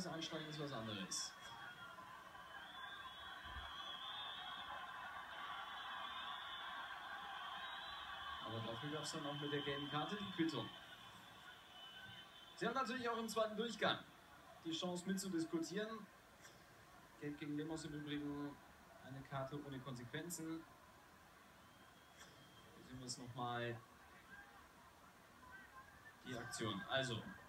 Woanders einsteigen ist was anderes. Aber dafür gab es dann auch mit der gelben Karte die Quittung. Sie haben natürlich auch im zweiten Durchgang die Chance mitzudiskutieren. Gelb gegen Lemos im Übrigen eine Karte ohne Konsequenzen. Hier sehen wir es nochmal. Die Aktion. Also,